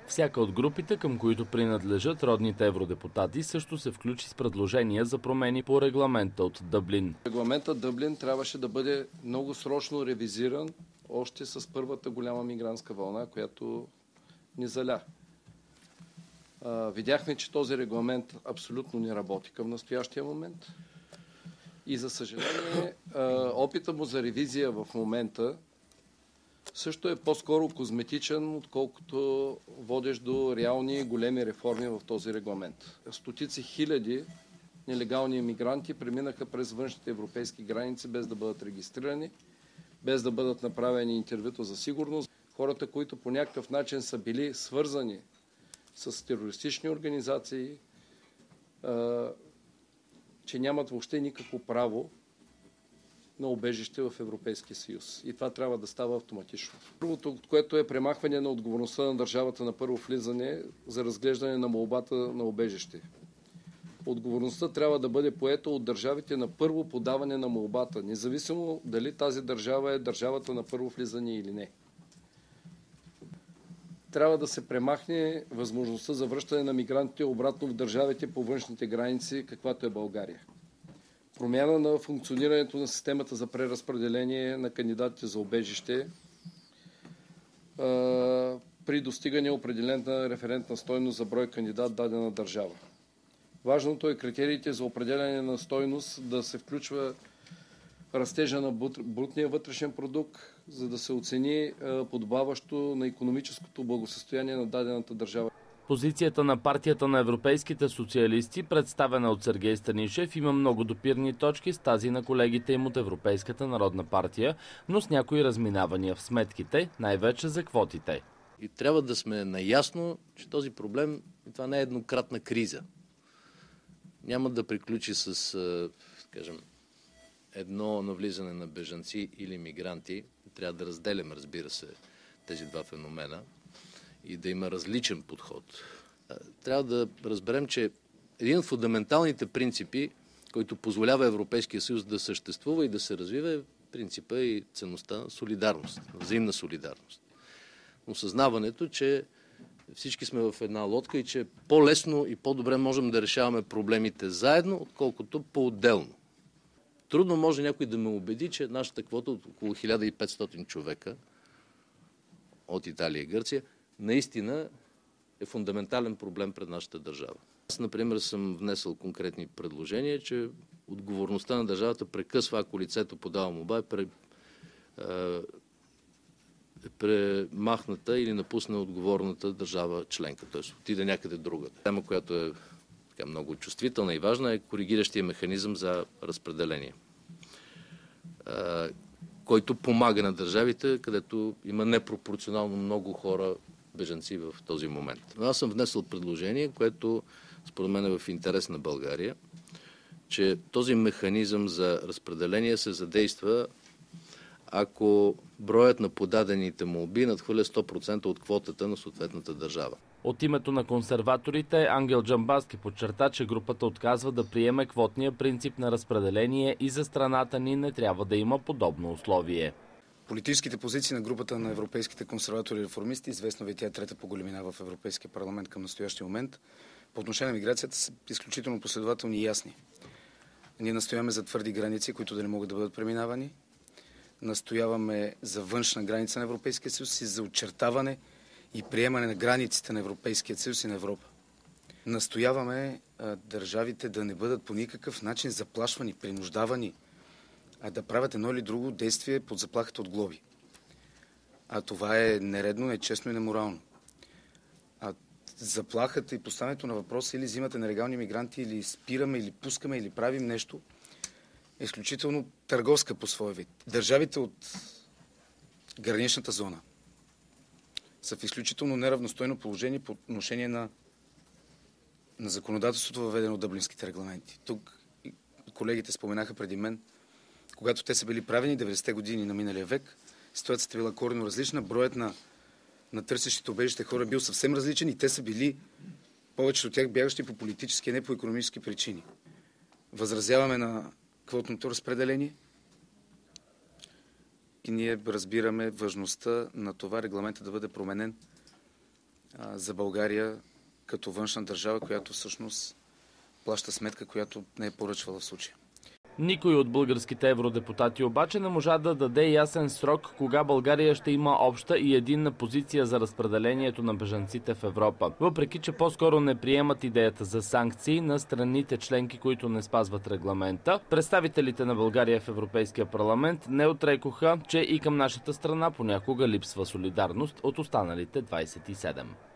Всяка от групите, към които принадлежат родните евродепутати, също се включи с предложения за промени по регламента от Дъблин. Регламентът Дъблин трябваше да бъде много срочно ревизиран още с първата голяма мигрантска вълна, която ни заля. Видяхме, че този регламент абсолютно не работи към настоящия момент и за съжаление опита му за ревизия в момента също е по-скоро козметичен, отколкото водещ до реални големи реформи в този регламент. Стотици хиляди нелегални имигранти преминаха през външните европейски граници без да бъдат регистрирани, без да бъдат направени интервюта за сигурност. Хората, които по някакъв начин са били свързани с терористични организации, че нямат въобще никакво право на убежище в Европейския съюз. И това трябва да става автоматично. Първото, което е премахване на отговорността на държавата на първо влизане за разглеждане на молбата на убежище. Отговорността трябва да бъде поета от държавите на първо подаване на молбата, независимо дали тази държава е държавата на първо влизане или не. Трябва да се премахне възможността за връщане на мигрантите обратно в държавите по външните граници, каквато е България. Промяна на функционирането на системата за преразпределение на кандидатите за убежище при достигане определена референтна стойност за брой кандидат дадена държава. Важното е критериите за определяне на стойност да се включва растежа на брутния вътрешен продукт, за да се оцени подобаващо на икономическото благосъстояние на дадената държава. Позицията на партията на европейските социалисти, представена от Сергей Станишев, има много допирни точки с тази на колегите им от Европейската народна партия, но с някои разминавания в сметките, най-вече за квотите. И трябва да сме наясно, че този проблем, това не е еднократна криза. Няма да приключи с, кажем, едно навлизане на бежанци или мигранти. Трябва да разделим, разбира се, тези два феномена и да има различен подход. Трябва да разберем, че един от фундаменталните принципи, който позволява Европейския съюз да съществува и да се развива, е принципа и ценността на солидарност, взаимна солидарност. Осъзнаването, че всички сме в една лодка и че по-лесно и по-добре можем да решаваме проблемите заедно, отколкото по-отделно. Трудно може някой да ме убеди, че нашата квота от около 1500 човека от Италия и Гърция наистина е фундаментален проблем пред нашата държава. Аз, например, съм внесъл конкретни предложения, че отговорността на държавата прекъсва, ако лицето подава молба, премахната или напусне отговорната държава членка, т.е. отиде някъде другаде. Тема, която е много чувствителна и важна, е коригиращия механизъм за разпределение, който помага на държавите, където има непропорционално много хора, бежанци в този момент. Но аз съм внесъл предложение, което според мен е в интерес на България, че този механизъм за разпределение се задейства, ако броят на подадените молби надхвърля 100% от квотата на съответната държава. От името на консерваторите Ангел Джамбазки подчерта, че групата отказва да приеме квотния принцип на разпределение и за страната ни не трябва да има подобно условие. Политическите позиции на групата на европейските консерватори и реформисти, известно ви тя е трета по големина в Европейския парламент към настоящия момент, по отношение на миграцията са изключително последователни и ясни. Ние настояваме за твърди граници, които да не могат да бъдат преминавани. Настояваме за външна граница на Европейския съюз и за очертаване и приемане на границите на Европейския съюз и на Европа. Настояваме държавите да не бъдат по никакъв начин заплашвани, принуждавани, а да правят едно или друго действие под заплахата от глоби. А това е нередно, нечестно и неморално. Заплахата и поставянето на въпроса или взимате нелегални мигранти, или спираме, или пускаме, или правим нещо, е изключително търговска по своя вид. Държавите от граничната зона са в изключително неравностойно положение по отношение на законодателството, въведено от дъблинските регламенти. Тук колегите споменаха преди мен, когато те са били правени 90-те години на миналия век, ситуацията е била коренно различна, броят на търсещите убежище хора бил съвсем различен и те са били, повечето от тях бягащи по политически, а не по икономически причини. Възразяваме на квотното разпределение и ние разбираме важността на това регламента да бъде променен за България като външна държава, която всъщност плаща сметка, която не е поръчвала в случая. Никой от българските евродепутати обаче не можа да даде ясен срок кога България ще има обща и единна позиция за разпределението на бежанците в Европа. Въпреки че по-скоро не приемат идеята за санкции на страните членки, които не спазват регламента, представителите на България в Европейския парламент не отрекоха, че и към нашата страна понякога липсва солидарност от останалите 27.